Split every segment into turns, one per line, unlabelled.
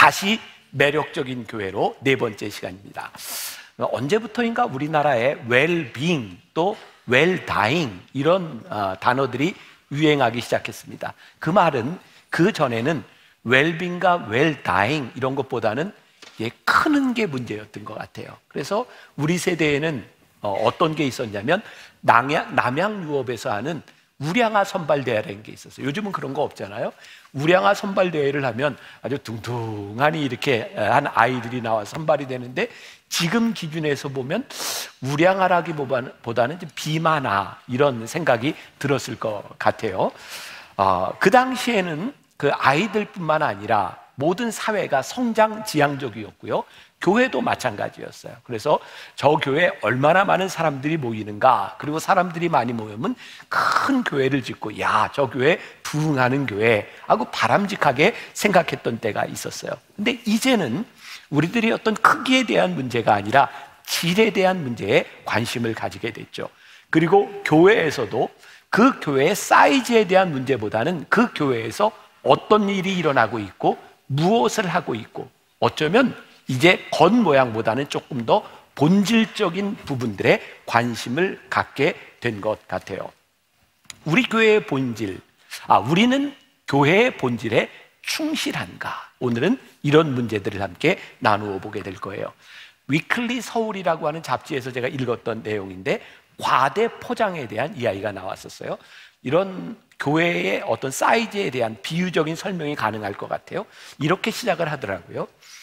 다시 매력적인 교회로 네 번째 시간입니다. 언제부터인가 우리나라에 웰빙 또 웰다잉 이런 단어들이 유행하기 시작했습니다. 그 말은 그 전에는 웰빙과 웰다잉 이런 것보다는 크는 게 문제였던 것 같아요. 그래서 우리 세대에는 어떤 게 있었냐면 남양유업에서 하는 우량아 선발대회라는 게 있었어요. 요즘은 그런 거 없잖아요. 우량아 선발대회를 하면 아주 둥둥하니 이렇게 한 아이들이 나와 선발이 되는데, 지금 기준에서 보면 우량아라기보다는 비만아 이런 생각이 들었을 것 같아요. 그 당시에는 그 아이들뿐만 아니라 모든 사회가 성장 지향적이었고요. 교회도 마찬가지였어요. 그래서 저 교회에 얼마나 많은 사람들이 모이는가, 그리고 사람들이 많이 모이면 큰 교회를 짓고 저 교회 부흥하는 교회 하고 바람직하게 생각했던 때가 있었어요. 근데 이제는 우리들이 어떤 크기에 대한 문제가 아니라 질에 대한 문제에 관심을 가지게 됐죠. 그리고 교회에서도 그 교회의 사이즈에 대한 문제보다는 그 교회에서 어떤 일이 일어나고 있고 무엇을 하고 있고, 어쩌면 이제 겉모양보다는 조금 더 본질적인 부분들에 관심을 갖게 된 것 같아요. 우리 교회의 본질, 우리는 교회의 본질에 충실한가? 오늘은 이런 문제들을 함께 나누어 보게 될 거예요. 위클리 서울이라고 하는 잡지에서 제가 읽었던 내용인데, 과대 포장에 대한 이야기가 나왔었어요. 이런 교회의 어떤 사이즈에 대한 비유적인 설명이 가능할 것 같아요. 이렇게 시작을 하더라고요.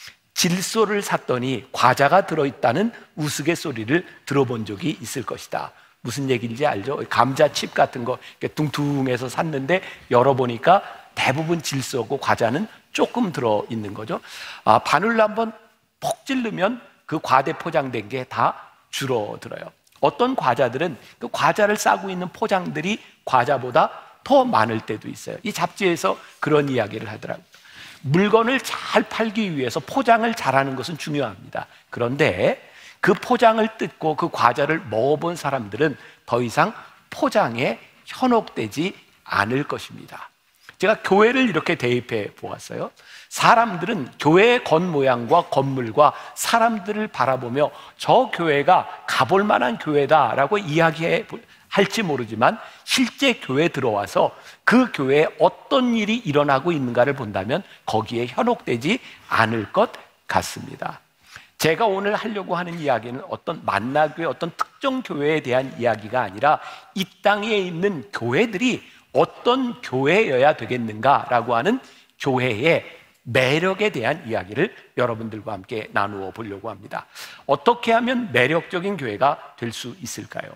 질소를 샀더니 과자가 들어있다는 우스갯소리를 들어본 적이 있을 것이다. 무슨 얘기인지 알죠? 감자칩 같은 거 둥둥해서 샀는데 열어보니까 대부분 질소고 과자는 조금 들어있는 거죠. 바늘로 한번 퍽 찌르면 그 과대 포장된 게 다 줄어들어요. 어떤 과자들은 그 과자를 싸고 있는 포장들이 과자보다 더 많을 때도 있어요. 이 잡지에서 그런 이야기를 하더라고요. 물건을 잘 팔기 위해서 포장을 잘하는 것은 중요합니다. 그런데 그 포장을 뜯고 그 과자를 먹어본 사람들은 더 이상 포장에 현혹되지 않을 것입니다. 제가 교회를 이렇게 대입해 보았어요. 사람들은 교회의 겉모양과 건물과 사람들을 바라보며 저 교회가 가볼 만한 교회다라고 이야기할지 모르지만, 실제 교회에 들어와서 그 교회에 어떤 일이 일어나고 있는가를 본다면 거기에 현혹되지 않을 것 같습니다. 제가 오늘 하려고 하는 이야기는 어떤 만나교회, 어떤 특정 교회에 대한 이야기가 아니라 이 땅에 있는 교회들이 어떤 교회여야 되겠는가라고 하는 교회의 매력에 대한 이야기를 여러분들과 함께 나누어 보려고 합니다. 어떻게 하면 매력적인 교회가 될 수 있을까요?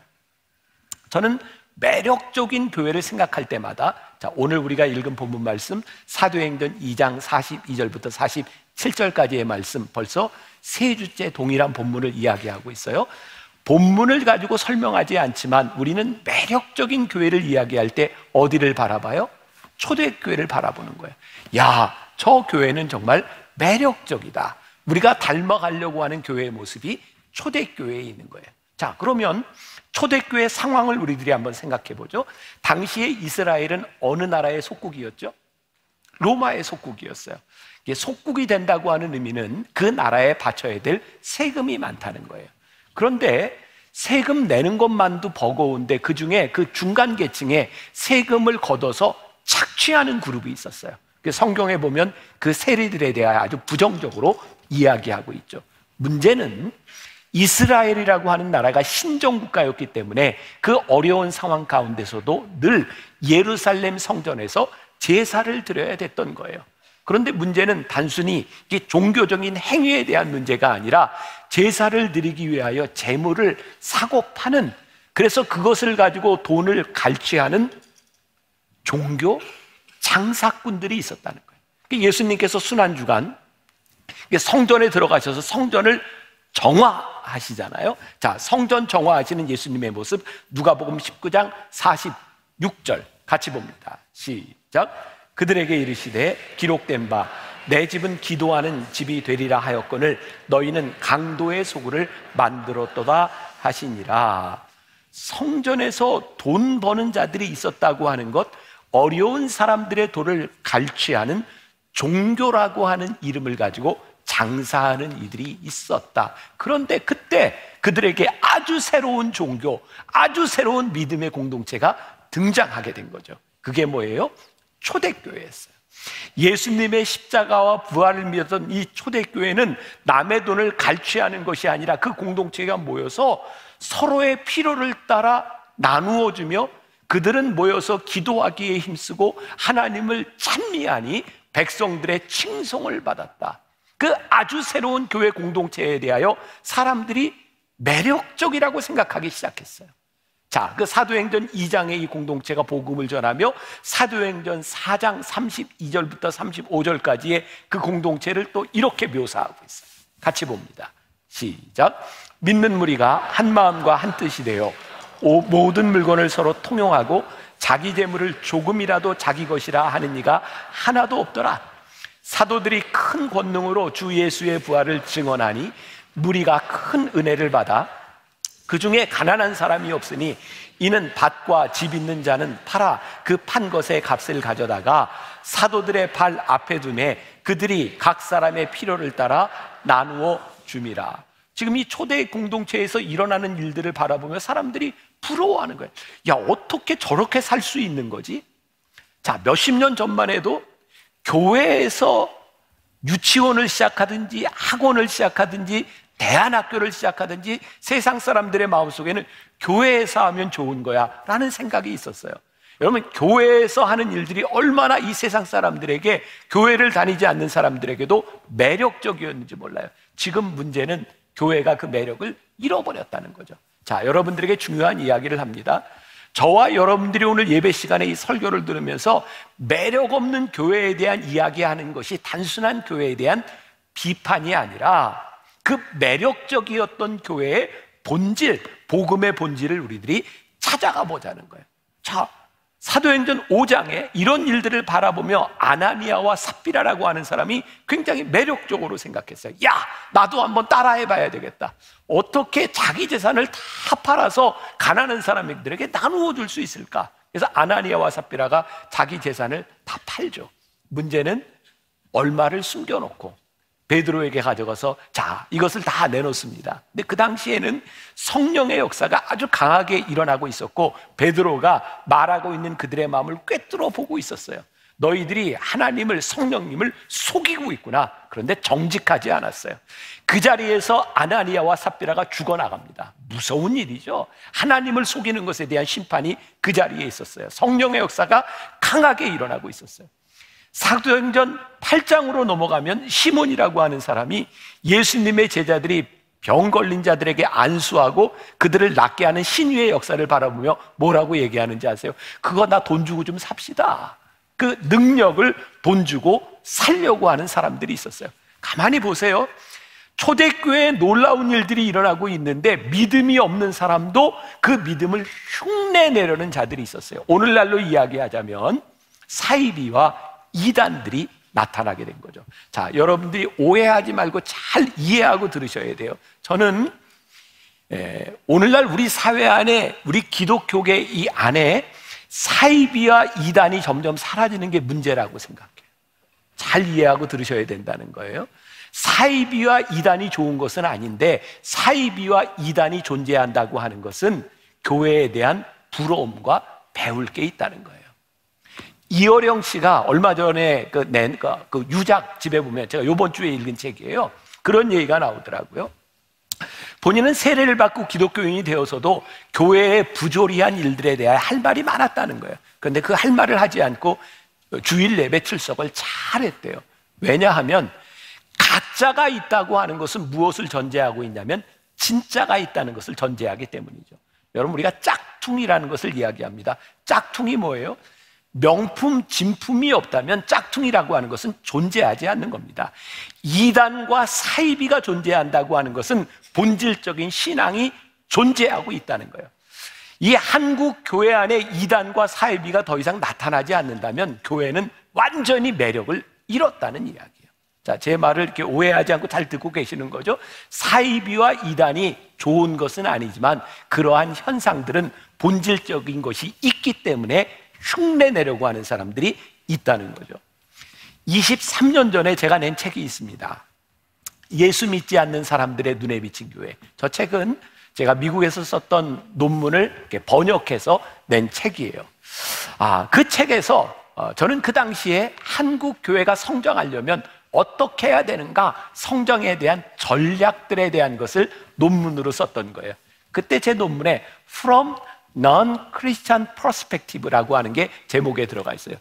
저는 매력적인 교회를 생각할 때마다, 오늘 우리가 읽은 본문 말씀 사도행전 2장 42절부터 47절까지의 말씀, 벌써 세 주째 동일한 본문을 이야기하고 있어요. 본문을 가지고 설명하지 않지만 우리는 매력적인 교회를 이야기할 때 어디를 바라봐요? 초대교회를 바라보는 거예요. 저 교회는 정말 매력적이다. 우리가 닮아가려고 하는 교회의 모습이 초대교회에 있는 거예요. 그러면 초대교회 상황을 우리들이 한번 생각해 보죠. 당시에 이스라엘은 어느 나라의 속국이었죠? 로마의 속국이었어요. 속국이 된다고 하는 의미는 그 나라에 바쳐야 될 세금이 많다는 거예요. 그런데 세금 내는 것만도 버거운데 그 중에 그 중간 계층에 세금을 걷어서 착취하는 그룹이 있었어요. 성경에 보면 그 세리들에 대하여 아주 부정적으로 이야기하고 있죠. 문제는 이스라엘이라고 하는 나라가 신정국가였기 때문에 그 어려운 상황 가운데서도 늘 예루살렘 성전에서 제사를 드려야 됐던 거예요. 그런데 문제는 단순히 이게 종교적인 행위에 대한 문제가 아니라 제사를 드리기 위하여 재물을 사고 파는, 그래서 그것을 가지고 돈을 갈취하는 종교 장사꾼들이 있었다는 거예요. 예수님께서 순환주간 성전에 들어가셔서 성전을 정화하시잖아요. 성전 정화하시는 예수님의 모습, 누가복음 19장 46절 같이 봅니다. 시작. 그들에게 이르시되 기록된 바 내 집은 기도하는 집이 되리라 하였거늘 너희는 강도의 소굴을 만들었도다 하시니라. 성전에서 돈 버는 자들이 있었다고 하는 것, 어려운 사람들의 돈을 갈취하는 종교라고 하는 이름을 가지고 장사하는 이들이 있었다. 그런데 그때 그들에게 아주 새로운 종교, 아주 새로운 믿음의 공동체가 등장하게 된 거죠. 그게 뭐예요? 초대교회였어요. 예수님의 십자가와 부활을 믿었던 이 초대교회는 남의 돈을 갈취하는 것이 아니라 그 공동체가 모여서 서로의 필요를 따라 나누어주며 그들은 모여서 기도하기에 힘쓰고 하나님을 찬미하니 백성들의 칭송을 받았다. 그 아주 새로운 교회 공동체에 대하여 사람들이 매력적이라고 생각하기 시작했어요. 자, 그 사도행전 2장의 이 공동체가 복음을 전하며 사도행전 4장 32절부터 35절까지의 그 공동체를 또 이렇게 묘사하고 있어요. 같이 봅니다. 시작. 믿는 무리가 한 마음과 한 뜻이 되어 모든 물건을 서로 통용하고 자기 재물을 조금이라도 자기 것이라 하는 이가 하나도 없더라. 사도들이 큰 권능으로 주 예수의 부활을 증언하니 무리가 큰 은혜를 받아 그 중에 가난한 사람이 없으니 이는 밭과 집 있는 자는 팔아 그 판 것의 값을 가져다가 사도들의 발 앞에 두매 그들이 각 사람의 필요를 따라 나누어 줌이라. 지금 이 초대 공동체에서 일어나는 일들을 바라보며 사람들이 부러워하는 거예요. 야, 어떻게 저렇게 살 수 있는 거지? 자, 몇십 년 전만 해도 교회에서 유치원을 시작하든지 학원을 시작하든지 대안학교를 시작하든지 세상 사람들의 마음속에는 교회에서 하면 좋은 거야 라는 생각이 있었어요. 여러분, 교회에서 하는 일들이 얼마나 이 세상 사람들에게, 교회를 다니지 않는 사람들에게도 매력적이었는지 몰라요. 지금 문제는 교회가 그 매력을 잃어버렸다는 거죠. 자, 여러분들에게 중요한 이야기를 합니다. 저와 여러분들이 오늘 예배 시간에 이 설교를 들으면서 매력 없는 교회에 대한 이야기하는 것이 단순한 교회에 대한 비판이 아니라 그 매력적이었던 교회의 본질, 복음의 본질을 우리들이 찾아가 보자는 거예요. 자, 사도행전 5장에 이런 일들을 바라보며 아나니아와 삽비라라고 하는 사람이 굉장히 매력적으로 생각했어요. 야, 나도 한번 따라해 봐야 되겠다. 어떻게 자기 재산을 다 팔아서 가난한 사람들에게 나누어 줄 수 있을까? 그래서 아나니아와 삽비라가 자기 재산을 다 팔죠. 문제는 얼마를 숨겨놓고 베드로에게 가져가서 자, 이것을 다 내놓습니다. 근데 그 당시에는 성령의 역사가 아주 강하게 일어나고 있었고 베드로가 말하고 있는 그들의 마음을 꿰뚫어 보고 있었어요. 너희들이 하나님을, 성령님을 속이고 있구나. 그런데 정직하지 않았어요. 그 자리에서 아나니아와 삽비라가 죽어나갑니다. 무서운 일이죠. 하나님을 속이는 것에 대한 심판이 그 자리에 있었어요. 성령의 역사가 강하게 일어나고 있었어요. 사도행전 8장으로 넘어가면 시몬이라고 하는 사람이 예수님의 제자들이 병 걸린 자들에게 안수하고 그들을 낫게 하는 신유의 역사를 바라보며 뭐라고 얘기하는지 아세요? 그거 나 돈 주고 좀 삽시다. 그 능력을 돈 주고 살려고 하는 사람들이 있었어요. 가만히 보세요. 초대교회에 놀라운 일들이 일어나고 있는데 믿음이 없는 사람도 그 믿음을 흉내내려는 자들이 있었어요. 오늘날로 이야기하자면 사이비와 이단들이 나타나게 된 거죠. 자, 여러분들이 오해하지 말고 잘 이해하고 들으셔야 돼요. 저는 오늘날 우리 사회 안에, 우리 기독교계 이 안에 사이비와 이단이 점점 사라지는 게 문제라고 생각해요. 잘 이해하고 들으셔야 된다는 거예요. 사이비와 이단이 좋은 것은 아닌데 사이비와 이단이 존재한다고 하는 것은 교회에 대한 부러움과 배울 게 있다는 거예요. 이어령 씨가 얼마 전에 낸 유작집에 보면, 제가 이번 주에 읽은 책이에요. 그런 얘기가 나오더라고요. 본인은 세례를 받고 기독교인이 되어서도 교회의 부조리한 일들에 대해 할 말이 많았다는 거예요. 그런데 그 할 말을 하지 않고 주일 예배 출석을 잘했대요. 왜냐하면 가짜가 있다고 하는 것은 무엇을 전제하고 있냐면 진짜가 있다는 것을 전제하기 때문이죠. 여러분, 우리가 짝퉁이라는 것을 이야기합니다. 짝퉁이 뭐예요? 명품, 진품이 없다면 짝퉁이라고 하는 것은 존재하지 않는 겁니다. 이단과 사이비가 존재한다고 하는 것은 본질적인 신앙이 존재하고 있다는 거예요. 이 한국 교회 안에 이단과 사이비가 더 이상 나타나지 않는다면 교회는 완전히 매력을 잃었다는 이야기예요. 자, 제 말을 이렇게 오해하지 않고 잘 듣고 계시는 거죠. 사이비와 이단이 좋은 것은 아니지만 그러한 현상들은 본질적인 것이 있기 때문에 흉내내려고 하는 사람들이 있다는 거죠. 23년 전에 제가 낸 책이 있습니다. 예수 믿지 않는 사람들의 눈에 비친 교회. 저 책은 제가 미국에서 썼던 논문을 이렇게 번역해서 낸 책이에요. 그 책에서 저는 그 당시에 한국 교회가 성장하려면 어떻게 해야 되는가, 성장에 대한 전략들에 대한 것을 논문으로 썼던 거예요. 그때 제 논문에 From Non-Christian Perspective라고 하는 게 제목에 들어가 있어요.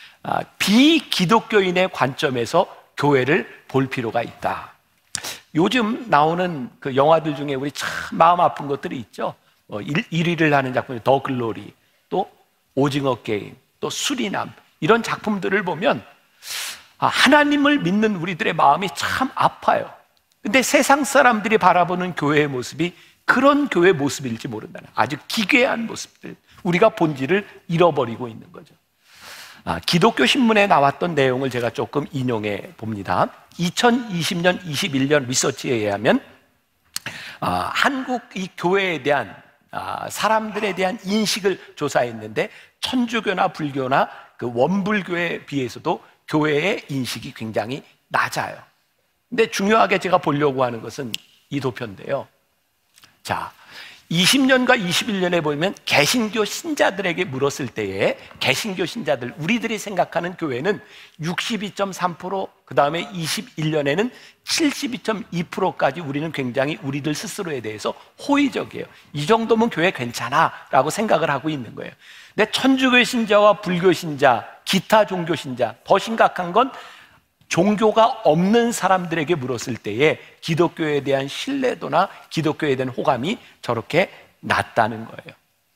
비기독교인의 관점에서 교회를 볼 필요가 있다. 요즘 나오는 그 영화들 중에 우리 참 마음 아픈 것들이 있죠. 1위를 하는 작품이 더 글로리, 또 오징어 게임, 또 수리남, 이런 작품들을 보면 하나님을 믿는 우리들의 마음이 참 아파요. 근데 세상 사람들이 바라보는 교회의 모습이 그런 교회의 모습일지 모른다는, 아주 기괴한 모습들, 우리가 본질을 잃어버리고 있는 거죠. 기독교 신문에 나왔던 내용을 제가 조금 인용해 봅니다. 2020년, 21년 리서치에 의하면 한국 이 교회에 대한 사람들에 대한 인식을 조사했는데, 천주교나 불교나 그 원불교에 비해서도 교회의 인식이 굉장히 낮아요. 근데 중요하게 제가 보려고 하는 것은 이 도표인데요. 자, 20년과 21년에 보면 개신교 신자들에게 물었을 때에 개신교 신자들, 우리들이 생각하는 교회는 62.3%, 그 다음에 21년에는 72.2%까지 우리는 굉장히 우리들 스스로에 대해서 호의적이에요. 이 정도면 교회 괜찮아 라고 생각을 하고 있는 거예요. 근데 천주교 신자와 불교 신자, 기타 종교 신자, 더 심각한 건 종교가 없는 사람들에게 물었을 때에 기독교에 대한 신뢰도나 기독교에 대한 호감이 저렇게 낮다는 거예요.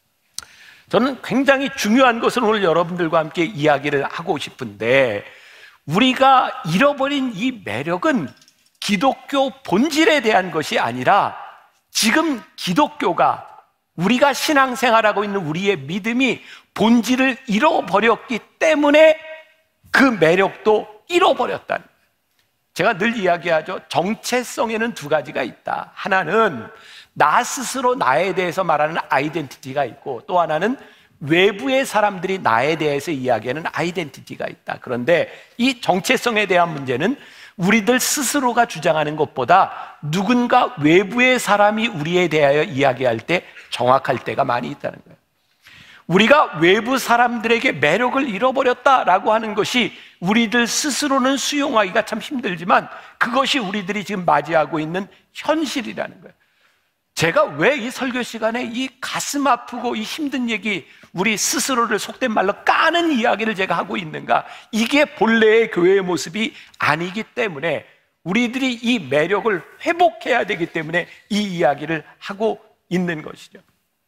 저는 굉장히 중요한 것을 오늘 여러분들과 함께 이야기를 하고 싶은데, 우리가 잃어버린 이 매력은 기독교 본질에 대한 것이 아니라 지금 기독교가, 우리가 신앙생활하고 있는 우리의 믿음이 본질을 잃어버렸기 때문에 그 매력도 잃어버렸다는 거예요. 제가 늘 이야기하죠. 정체성에는 두 가지가 있다. 하나는 나 스스로 나에 대해서 말하는 아이덴티티가 있고, 또 하나는 외부의 사람들이 나에 대해서 이야기하는 아이덴티티가 있다. 그런데 이 정체성에 대한 문제는 우리들 스스로가 주장하는 것보다 누군가 외부의 사람이 우리에 대하여 이야기할 때 정확할 때가 많이 있다는 거예요. 우리가 외부 사람들에게 매력을 잃어버렸다라고 하는 것이 우리들 스스로는 수용하기가 참 힘들지만 그것이 우리들이 지금 맞이하고 있는 현실이라는 거예요. 제가 왜 이 설교 시간에 이 가슴 아프고 이 힘든 얘기, 우리 스스로를 속된 말로 까는 이야기를 제가 하고 있는가? 이게 본래의 교회의 모습이 아니기 때문에, 우리들이 이 매력을 회복해야 되기 때문에 이 이야기를 하고 있는 것이죠.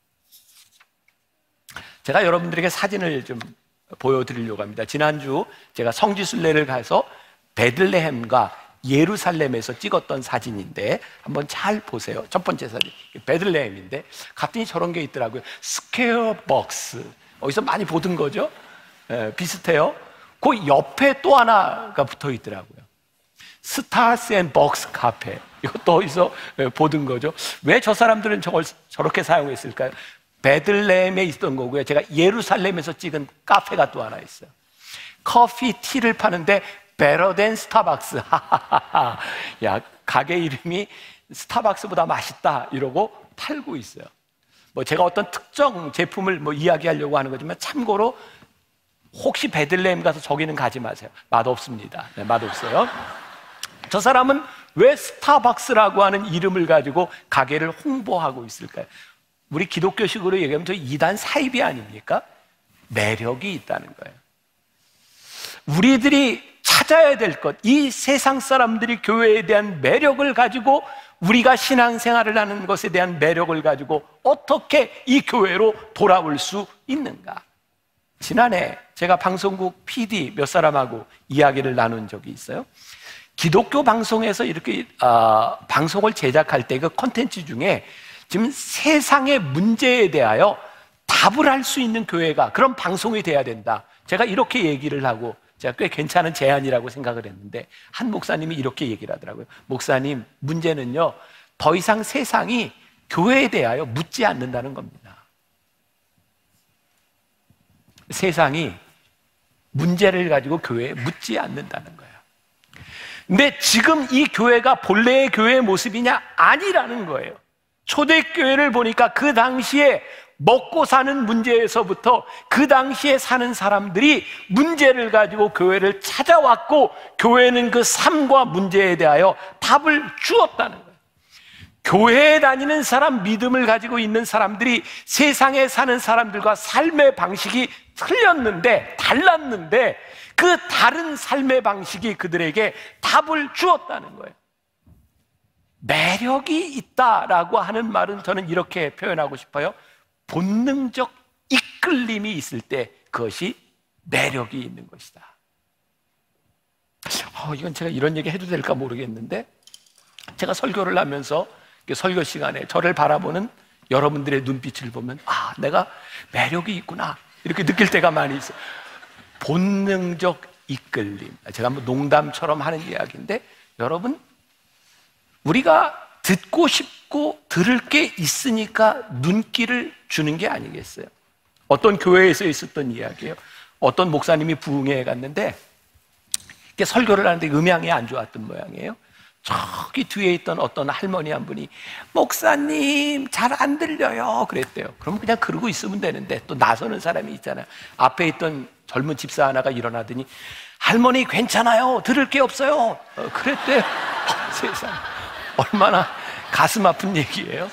제가 여러분들에게 사진을 좀 보여드리려고 합니다. 지난주 제가 성지순례를 가서 베들레헴과 예루살렘에서 찍었던 사진인데 한번 잘 보세요. 첫 번째 사진, 베들레헴인데 갑자기 저런 게 있더라고요. 스퀘어 박스, 어디서 많이 보던 거죠? 비슷해요. 그 옆에 또 하나가 붙어 있더라고요. 스타스 앤 박스 카페, 이것도 어디서 보던 거죠? 왜 저 사람들은 저걸 저렇게 사용했을까요? 베들레헴에 있던 거고요. 제가 예루살렘에서 찍은 카페가 또 하나 있어요. 커피, 티를 파는데 better than 스타벅스. 야, 가게 이름이 스타벅스보다 맛있다 이러고 팔고 있어요. 뭐 제가 어떤 특정 제품을 뭐 이야기하려고 하는 거지만 참고로 혹시 베들레헴 가서 저기는 가지 마세요. 맛없습니다. 네, 맛없어요. 저 사람은 왜 스타벅스라고 하는 이름을 가지고 가게를 홍보하고 있을까요? 우리 기독교식으로 얘기하면 저 이단 사입이 아닙니까? 매력이 있다는 거예요. 우리들이 찾아야 될 것, 이 세상 사람들이 교회에 대한 매력을 가지고, 우리가 신앙생활을 하는 것에 대한 매력을 가지고 어떻게 이 교회로 돌아올 수 있는가? 지난해 제가 방송국 PD 몇 사람하고 이야기를 나눈 적이 있어요. 기독교 방송에서 이렇게 방송을 제작할 때 그 콘텐츠 중에 지금 세상의 문제에 대하여 답을 할 수 있는 교회가, 그런 방송이 돼야 된다. 제가 이렇게 얘기를 하고, 제가 꽤 괜찮은 제안이라고 생각을 했는데 한 목사님이 이렇게 얘기를 하더라고요. 목사님, 문제는요, 더 이상 세상이 교회에 대하여 묻지 않는다는 겁니다. 세상이 문제를 가지고 교회에 묻지 않는다는 거예요. 근데 지금 이 교회가 본래의 교회의 모습이냐? 아니라는 거예요. 초대교회를 보니까 그 당시에 먹고 사는 문제에서부터 그 당시에 사는 사람들이 문제를 가지고 교회를 찾아왔고, 교회는 그 삶과 문제에 대하여 답을 주었다는 거예요. 교회에 다니는 사람, 믿음을 가지고 있는 사람들이 세상에 사는 사람들과 삶의 방식이 틀렸는데, 달랐는데 그 다른 삶의 방식이 그들에게 답을 주었다는 거예요. 매력이 있다라고 하는 말은 저는 이렇게 표현하고 싶어요. 본능적 이끌림이 있을 때 그것이 매력이 있는 것이다. 이건 제가 이런 얘기 해도 될까 모르겠는데, 제가 설교를 하면서 설교 시간에 저를 바라보는 여러분들의 눈빛을 보면 내가 매력이 있구나 이렇게 느낄 때가 많이 있어요. 본능적 이끌림. 제가 한번 농담처럼 하는 이야기인데, 여러분, 우리가 듣고 싶고 들을 게 있으니까 눈길을 주는 게 아니겠어요? 어떤 교회에서 있었던 이야기예요. 어떤 목사님이 부흥회에 갔는데 이렇게 설교를 하는데 음향이 안 좋았던 모양이에요. 저기 뒤에 있던 어떤 할머니 한 분이 목사님 잘 안 들려요 그랬대요. 그럼 그냥 그러고 있으면 되는데, 또 나서는 사람이 있잖아요. 앞에 있던 젊은 집사 하나가 일어나더니 할머니 괜찮아요, 들을 게 없어요 그랬대요. 세상, 얼마나 가슴 아픈 얘기예요.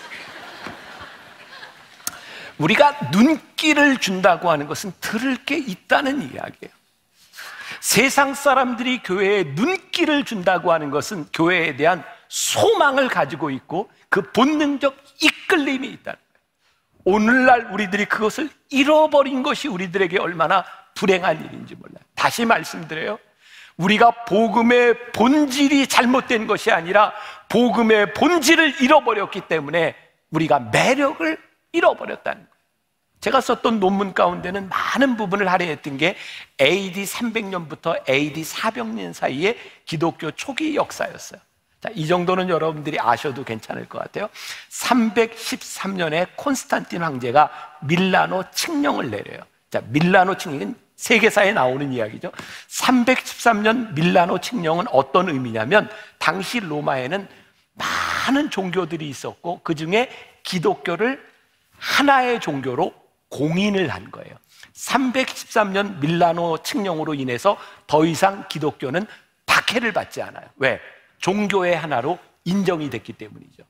우리가 눈길을 준다고 하는 것은 들을 게 있다는 이야기예요. 세상 사람들이 교회에 눈길을 준다고 하는 것은 교회에 대한 소망을 가지고 있고 그 본능적 이끌림이 있다는 거예요. 오늘날 우리들이 그것을 잃어버린 것이 우리들에게 얼마나 불행한 일인지 몰라요. 다시 말씀드려요. 우리가 복음의 본질이 잘못된 것이 아니라 복음의 본질을 잃어버렸기 때문에 우리가 매력을 잃어버렸다는 거예요. 제가 썼던 논문 가운데는 많은 부분을 할애했던 게 AD 300년부터 AD 400년 사이의 기독교 초기 역사였어요. 자, 이 정도는 여러분들이 아셔도 괜찮을 것 같아요. 313년에 콘스탄틴 황제가 밀라노 칙령을 내려요. 자, 밀라노 칙령은 세계사에 나오는 이야기죠. 313년 밀라노 칙령은 어떤 의미냐면, 당시 로마에는 많은 종교들이 있었고 그 중에 기독교를 하나의 종교로 공인을 한 거예요. 313년 밀라노 칙령으로 인해서 더 이상 기독교는 박해를 받지 않아요. 왜? 종교의 하나로 인정이 됐기 때문이죠.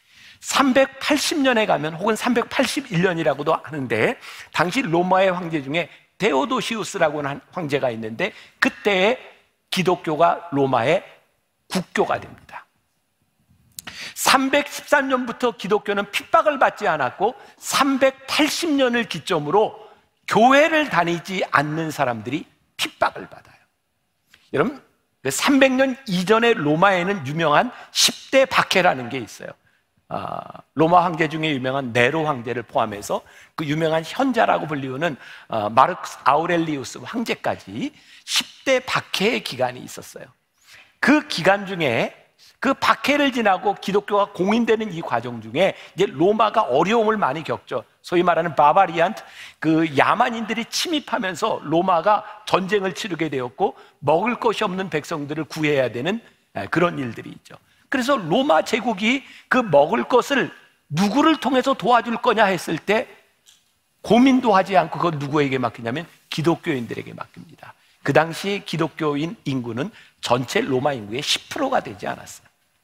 380년에 가면, 혹은 381년이라고도 하는데, 당시 로마의 황제 중에 데오도시우스라고 하는 황제가 있는데 그때에 기독교가 로마의 국교가 됩니다. 313년부터 기독교는 핍박을 받지 않았고 380년을 기점으로 교회를 다니지 않는 사람들이 핍박을 받아요. 여러분, 300년 이전의 로마에는 유명한 10대 박해라는 게 있어요. 로마 황제 중에 유명한 네로 황제를 포함해서 그 유명한 현자라고 불리우는 마르쿠스 아우렐리우스 황제까지 10대 박해의 기간이 있었어요. 그 기간 중에, 그 박해를 지나고 기독교가 공인되는 이 과정 중에 이제 로마가 어려움을 많이 겪죠. 소위 말하는 바바리안, 그 야만인들이 침입하면서 로마가 전쟁을 치르게 되었고 먹을 것이 없는 백성들을 구해야 되는 그런 일들이 있죠. 그래서 로마 제국이 그 먹을 것을 누구를 통해서 도와줄 거냐 했을 때 고민도 하지 않고 그걸 누구에게 맡기냐면 기독교인들에게 맡깁니다. 그 당시 기독교인 인구는 전체 로마 인구의 10%가 되지 않았어요.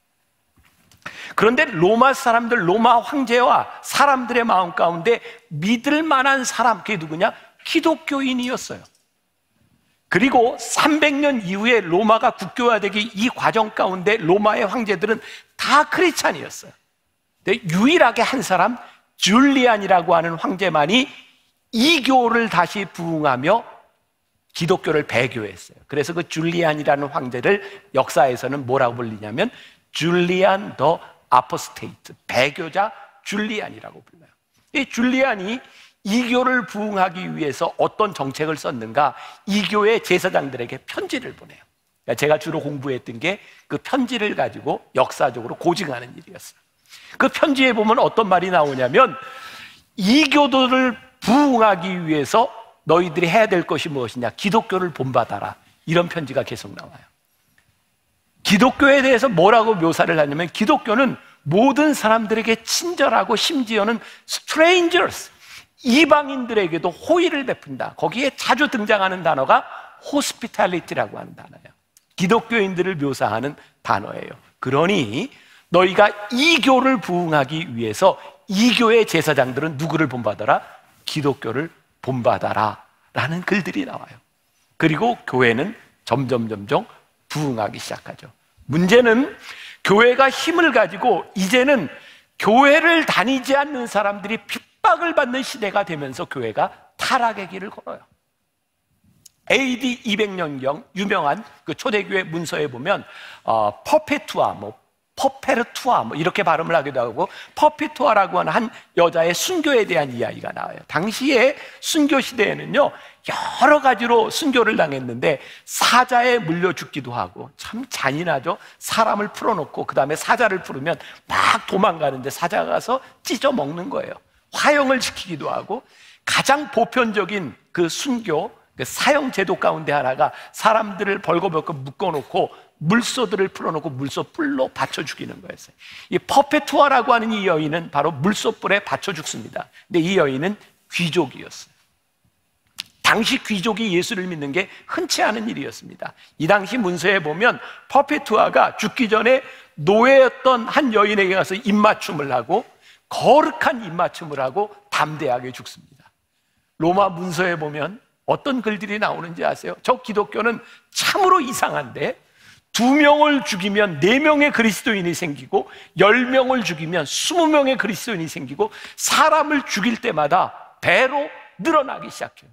그런데 로마 사람들, 로마 황제와 사람들의 마음 가운데 믿을 만한 사람, 그게 누구냐? 기독교인이었어요. 그리고 300년 이후에 로마가 국교화되기 이 과정 가운데 로마의 황제들은 다 크리스찬이었어요. 근데 유일하게 한 사람, 줄리안이라고 하는 황제만이 이교를 다시 부흥하며 기독교를 배교했어요. 그래서 그 줄리안이라는 황제를 역사에서는 뭐라고 불리냐면 줄리안 더 아포스테이트, 배교자 줄리안이라고 불러요. 이 줄리안이 이교를 부흥하기 위해서 어떤 정책을 썼는가? 이교의 제사장들에게 편지를 보내요. 그러니까 제가 주로 공부했던 게 그 편지를 가지고 역사적으로 고증하는 일이었어요. 그 편지에 보면 어떤 말이 나오냐면, 이교도를 부흥하기 위해서 너희들이 해야 될 것이 무엇이냐? 기독교를 본받아라. 이런 편지가 계속 나와요. 기독교에 대해서 뭐라고 묘사를 하냐면 기독교는 모든 사람들에게 친절하고 심지어는 strangers, 이방인들에게도 호의를 베푼다. 거기에 자주 등장하는 단어가 hospitality라고 하는 단어예요. 기독교인들을 묘사하는 단어예요. 그러니 너희가 이 교를 부응하기 위해서 이 교의 제사장들은 누구를 본받아라? 기독교를 본받아라 라는 글들이 나와요. 그리고 교회는 점점 부응하기 시작하죠. 문제는 교회가 힘을 가지고 이제는 교회를 다니지 않는 사람들이 핍박을 받는 시대가 되면서 교회가 타락의 길을 걸어요. AD 200년경 유명한 그 초대교회 문서에 보면 퍼페투아, 퍼페르투아 이렇게 발음을 하기도 하고 퍼페투아라고 하는 한 여자의 순교에 대한 이야기가 나와요. 당시에 순교 시대에는요 여러 가지로 순교를 당했는데 사자에 물려 죽기도 하고, 참 잔인하죠. 사람을 풀어놓고 그 다음에 사자를 풀으면 막 도망가는데 사자가 가서 찢어 먹는 거예요. 화형을 시키기도 하고, 가장 보편적인 그 순교 그 사형 제도 가운데 하나가 사람들을 벌거벗고 묶어놓고 물소들을 풀어놓고 물소 뿔로 받쳐 죽이는 거였어요. 이 퍼페투아라고 하는 이 여인은 바로 물소 뿔에 받쳐 죽습니다. 근데 이 여인은 귀족이었어요. 당시 귀족이 예수를 믿는 게 흔치 않은 일이었습니다. 이 당시 문서에 보면 퍼페투아가 죽기 전에 노예였던 한 여인에게 가서 입맞춤을 하고, 거룩한 입맞춤을 하고 담대하게 죽습니다. 로마 문서에 보면 어떤 글들이 나오는지 아세요? 저 기독교는 참으로 이상한데 2명을 죽이면 4명의 그리스도인이 생기고 10명을 죽이면 20명의 그리스도인이 생기고, 사람을 죽일 때마다 배로 늘어나기 시작해요.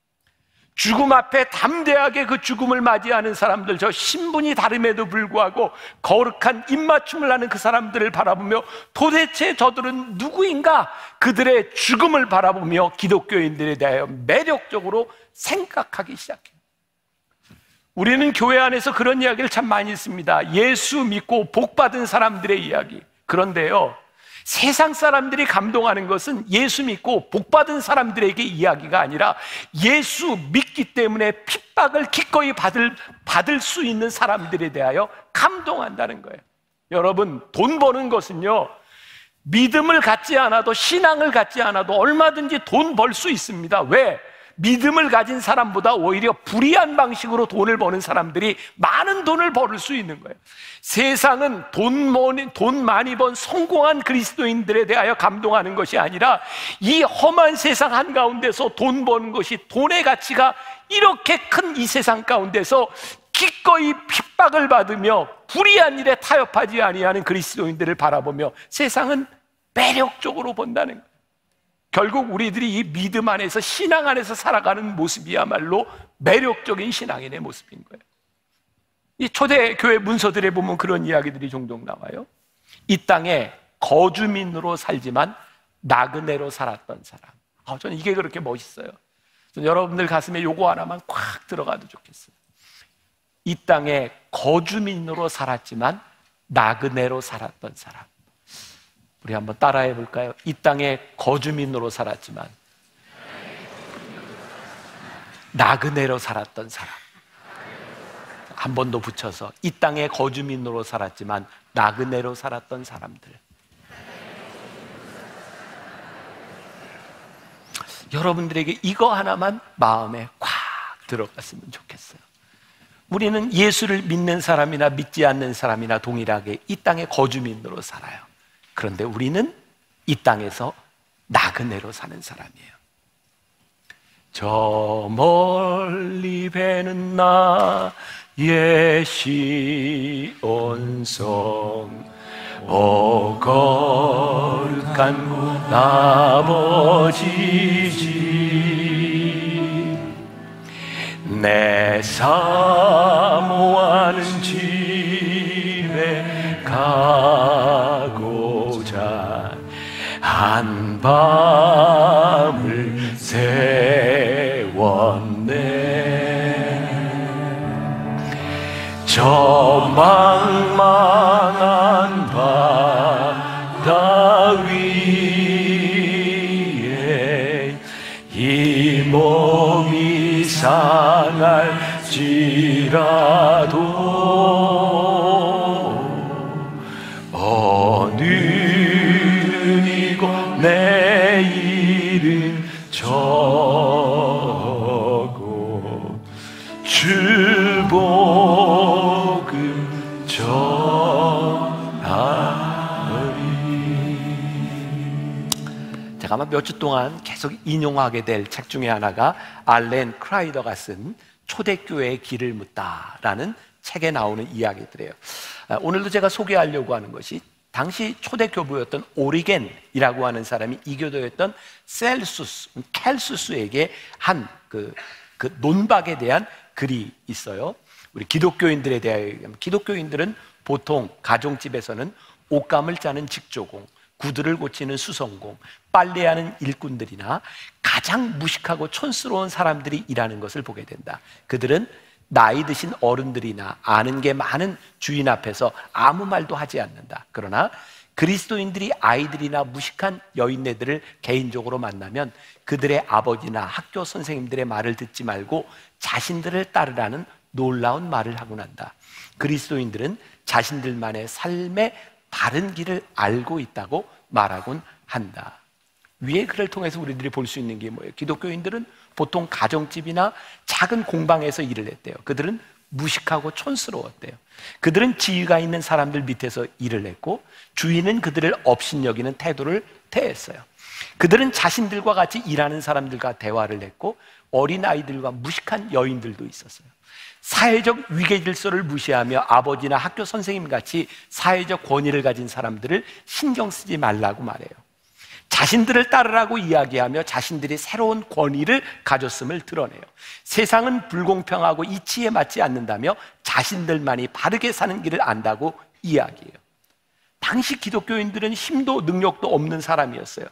죽음 앞에 담대하게 그 죽음을 맞이하는 사람들, 저 신분이 다름에도 불구하고 거룩한 입맞춤을 하는 그 사람들을 바라보며 도대체 저들은 누구인가? 그들의 죽음을 바라보며 기독교인들에 대하여 매력적으로 생각하기 시작해요. 우리는 교회 안에서 그런 이야기를 참 많이 했습니다. 예수 믿고 복받은 사람들의 이야기. 그런데요, 세상 사람들이 감동하는 것은 예수 믿고 복받은 사람들에게 이야기가 아니라 예수 믿기 때문에 핍박을 기꺼이 받을 수 있는 사람들에 대하여 감동한다는 거예요. 여러분, 돈 버는 것은요, 믿음을 갖지 않아도, 신앙을 갖지 않아도 얼마든지 돈 벌 수 있습니다. 왜? 믿음을 가진 사람보다 오히려 불의한 방식으로 돈을 버는 사람들이 많은 돈을 벌을 수 있는 거예요. 세상은 돈 많이 번 성공한 그리스도인들에 대하여 감동하는 것이 아니라 이 험한 세상 한가운데서 돈 버는 것이, 돈의 가치가 이렇게 큰 이 세상 가운데서 기꺼이 핍박을 받으며 불의한 일에 타협하지 아니하는 그리스도인들을 바라보며 세상은 매력적으로 본다는 거예요. 결국 우리들이 이 믿음 안에서, 신앙 안에서 살아가는 모습이야말로 매력적인 신앙인의 모습인 거예요. 이 초대교회 문서들에 보면 그런 이야기들이 종종 나와요. 이 땅에 거주민으로 살지만 나그네로 살았던 사람. 저는 이게 그렇게 멋있어요. 저는 여러분들 가슴에 요거 하나만 꽉 들어가도 좋겠어요. 이 땅에 거주민으로 살았지만 나그네로 살았던 사람. 우리 한번 따라해 볼까요? 이 땅에 거주민으로 살았지만 나그네로 살았던 사람. 한 번 더 붙여서, 이 땅에 거주민으로 살았지만 나그네로 살았던 사람들. 여러분들에게 이거 하나만 마음에 꽉 들어갔으면 좋겠어요. 우리는 예수를 믿는 사람이나 믿지 않는 사람이나 동일하게 이 땅에 거주민으로 살아요. 그런데 우리는 이 땅에서 나그네로 사는 사람이에요. 저 멀리 배는 나의 시온성, 오 거룩한 아버지 집, 내 사모하는 집에 가고자 한 밤을 세웠네. 저 망망한 바다 위에 이목이 제가 아마 몇 주 동안 계속 인용하게 될 책 중에 하나가 알렌 크라이더가 쓴 초대교회의 길을 묻다라는 책에 나오는 이야기들이에요. 오늘도 제가 소개하려고 하는 것이 당시 초대교부였던 오리겐이라고 하는 사람이 이교도였던 켈수스에게 한 그 논박에 대한 글이 있어요. 우리 기독교인들에 대하여, 기독교인들은 보통 가정집에서는 옷감을 짜는 직조공, 구두를 고치는 수성공, 빨래하는 일꾼들이나 가장 무식하고 촌스러운 사람들이 일하는 것을 보게 된다. 그들은 나이 드신 어른들이나 아는 게 많은 주인 앞에서 아무 말도 하지 않는다. 그러나 그리스도인들이 아이들이나 무식한 여인네들을 개인적으로 만나면 그들의 아버지나 학교 선생님들의 말을 듣지 말고 자신들을 따르라는 놀라운 말을 하고 난다. 그리스도인들은 자신들만의 삶의 바른 길을 알고 있다고 말하곤 한다. 위의 글을 통해서 우리들이 볼 수 있는 게 뭐예요? 기독교인들은 보통 가정집이나 작은 공방에서 일을 했대요. 그들은 무식하고 촌스러웠대요. 그들은 지위가 있는 사람들 밑에서 일을 했고 주인은 그들을 업신여기는 태도를 태했어요. 그들은 자신들과 같이 일하는 사람들과 대화를 했고 어린아이들과 무식한 여인들도 있었어요. 사회적 위계질서를 무시하며 아버지나 학교 선생님같이 사회적 권위를 가진 사람들을 신경 쓰지 말라고 말해요. 자신들을 따르라고 이야기하며 자신들이 새로운 권위를 가졌음을 드러내요. 세상은 불공평하고 이치에 맞지 않는다며 자신들만이 바르게 사는 길을 안다고 이야기해요. 당시 기독교인들은 힘도 능력도 없는 사람이었어요.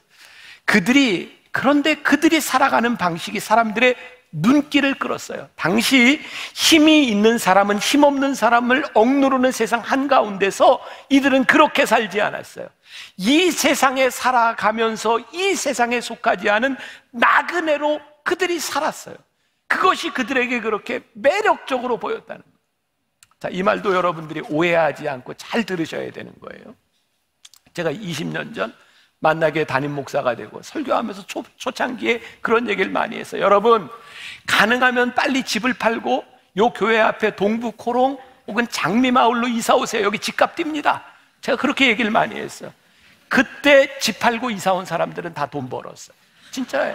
그런데 그들이 살아가는 방식이 사람들의 눈길을 끌었어요. 당시 힘이 있는 사람은 힘없는 사람을 억누르는 세상 한가운데서 이들은 그렇게 살지 않았어요. 이 세상에 살아가면서 이 세상에 속하지 않은 나그네로 그들이 살았어요. 그것이 그들에게 그렇게 매력적으로 보였다는 거예요. 자, 이 말도 여러분들이 오해하지 않고 잘 들으셔야 되는 거예요. 제가 20년 전 만나게 담임 목사가 되고 설교하면서 초창기에 그런 얘기를 많이 했어요. 여러분, 가능하면 빨리 집을 팔고 요 교회 앞에 동부 코롱 혹은 장미마을로 이사 오세요. 여기 집값 뜁니다. 제가 그렇게 얘기를 많이 했어요. 그때 집 팔고 이사 온 사람들은 다 돈 벌었어요. 진짜예요.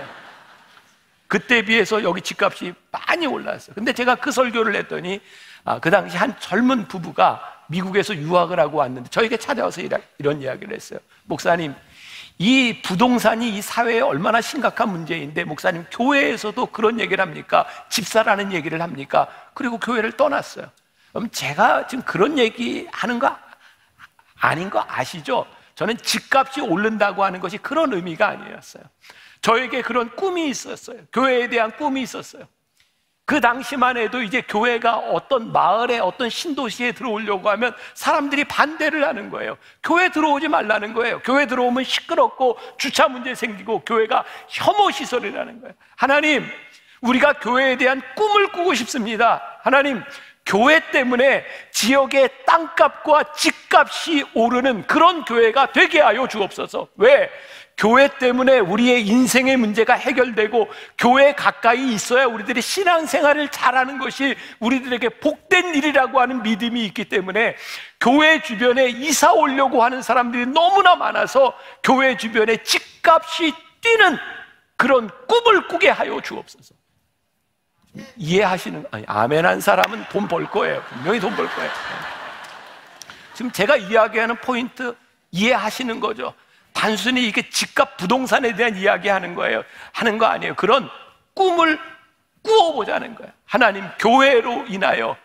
그때 비해서 여기 집값이 많이 올랐어요. 근데 제가 그 설교를 했더니 그 당시 한 젊은 부부가 미국에서 유학을 하고 왔는데 저에게 찾아와서 이런 이야기를 했어요. 목사님, 이 부동산이 이 사회에 얼마나 심각한 문제인데 목사님 교회에서도 그런 얘기를 합니까? 집사라는 얘기를 합니까? 그리고 교회를 떠났어요. 그럼 제가 지금 그런 얘기 하는 거 아닌 거 아시죠? 저는 집값이 오른다고 하는 것이 그런 의미가 아니었어요. 저에게 그런 꿈이 있었어요. 교회에 대한 꿈이 있었어요. 그 당시만 해도 이제 교회가 어떤 마을에 어떤 신도시에 들어오려고 하면 사람들이 반대를 하는 거예요. 교회 들어오지 말라는 거예요. 교회 들어오면 시끄럽고 주차 문제 생기고 교회가 혐오 시설이라는 거예요. 하나님, 우리가 교회에 대한 꿈을 꾸고 싶습니다. 하나님, 교회 때문에 지역의 땅값과 집값이 오르는 그런 교회가 되게 하여 주옵소서. 왜? 교회 때문에 우리의 인생의 문제가 해결되고 교회 가까이 있어야 우리들이 신앙생활을 잘하는 것이 우리들에게 복된 일이라고 하는 믿음이 있기 때문에 교회 주변에 이사 오려고 하는 사람들이 너무나 많아서 교회 주변에 집값이 뛰는 그런 꿈을 꾸게 하여 주옵소서. 이해하시는, 아멘한 사람은 돈 벌 거예요. 분명히 돈 벌 거예요. 지금 제가 이야기하는 포인트 이해하시는 거죠? 단순히 이게 집값 부동산에 대한 이야기하는 거예요. 하는 거 아니에요. 그런 꿈을 꾸어보자는 거예요. 하나님, 교회로 인하여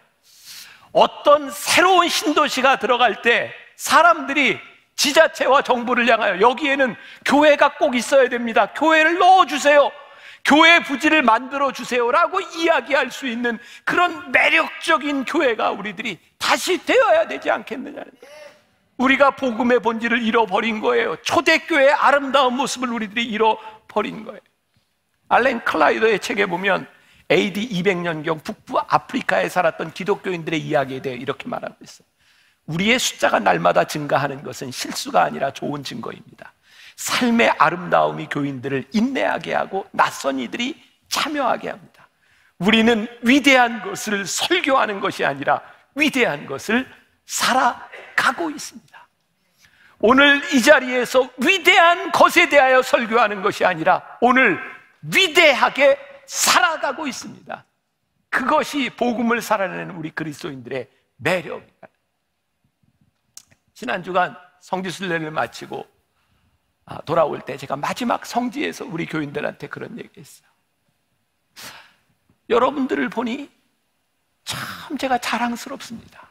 어떤 새로운 신도시가 들어갈 때 사람들이 지자체와 정부를 향하여 여기에는 교회가 꼭 있어야 됩니다. 교회를 넣어주세요. 교회 부지를 만들어주세요라고 이야기할 수 있는 그런 매력적인 교회가 우리들이 다시 되어야 되지 않겠느냐는 거예요. 우리가 복음의 본질을 잃어버린 거예요. 초대교회의 아름다운 모습을 우리들이 잃어버린 거예요. 알렌 클라이더의 책에 보면 AD 200년경 북부 아프리카에 살았던 기독교인들의 이야기에 대해 이렇게 말하고 있어요. 우리의 숫자가 날마다 증가하는 것은 실수가 아니라 좋은 증거입니다. 삶의 아름다움이 교인들을 인내하게 하고 낯선 이들이 참여하게 합니다. 우리는 위대한 것을 설교하는 것이 아니라 위대한 것을 살아가고 있습니다. 오늘 이 자리에서 위대한 것에 대하여 설교하는 것이 아니라 오늘 위대하게 살아가고 있습니다. 그것이 복음을 살아내는 우리 그리스도인들의 매력입니다. 지난 주간 성지순례를 마치고 돌아올 때 제가 마지막 성지에서 우리 교인들한테 그런 얘기했어요. 여러분들을 보니 참 제가 자랑스럽습니다.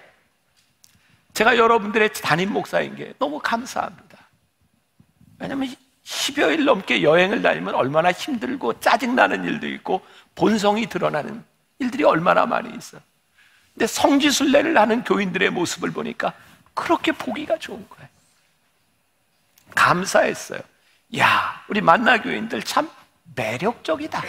제가 여러분들의 담임 목사인 게 너무 감사합니다. 왜냐하면 10여일 넘게 여행을 다니면 얼마나 힘들고 짜증나는 일도 있고 본성이 드러나는 일들이 얼마나 많이 있어요. 근데 성지순례를 하는 교인들의 모습을 보니까 그렇게 보기가 좋은 거예요. 감사했어요. 야, 우리 만나교인들 참 매력적이다.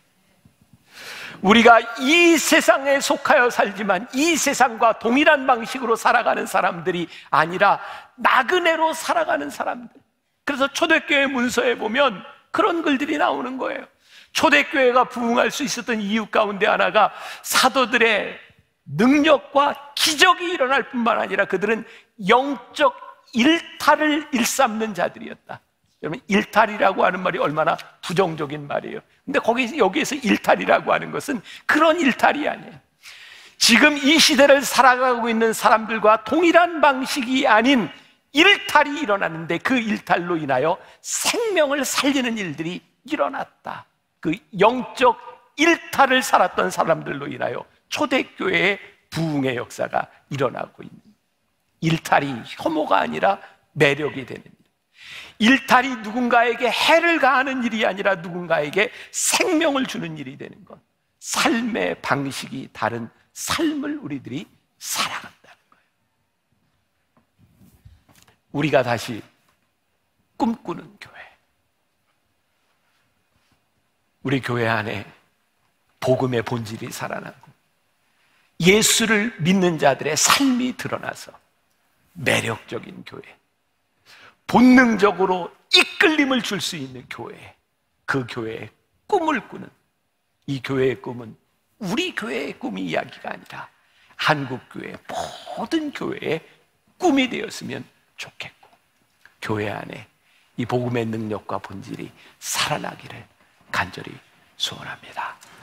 우리가 이 세상에 속하여 살지만 이 세상과 동일한 방식으로 살아가는 사람들이 아니라 나그네로 살아가는 사람들. 그래서 초대교회 문서에 보면 그런 글들이 나오는 거예요. 초대교회가 부흥할 수 있었던 이유 가운데 하나가 사도들의 능력과 기적이 일어날 뿐만 아니라 그들은 영적 일탈을 일삼는 자들이었다. 여러분, 일탈이라고 하는 말이 얼마나 부정적인 말이에요. 근데 여기에서 일탈이라고 하는 것은 그런 일탈이 아니에요. 지금 이 시대를 살아가고 있는 사람들과 동일한 방식이 아닌 일탈이 일어났는데 그 일탈로 인하여 생명을 살리는 일들이 일어났다. 그 영적 일탈을 살았던 사람들로 인하여 초대교회의 부흥의 역사가 일어나고 있는, 일탈이 혐오가 아니라 매력이 되는 일. 일탈이 누군가에게 해를 가하는 일이 아니라 누군가에게 생명을 주는 일이 되는 것. 삶의 방식이 다른 삶을 우리들이 살아간다는 거예요. 우리가 다시 꿈꾸는 교회, 우리 교회 안에 복음의 본질이 살아나고 예수를 믿는 자들의 삶이 드러나서 매력적인 교회, 본능적으로 이끌림을 줄 수 있는 교회, 그 교회의 꿈을 꾸는, 이 교회의 꿈은 우리 교회의 꿈이 이야기가 아니라 한국교회 모든 교회의 꿈이 되었으면 좋겠고, 교회 안에 이 복음의 능력과 본질이 살아나기를 간절히 소원합니다.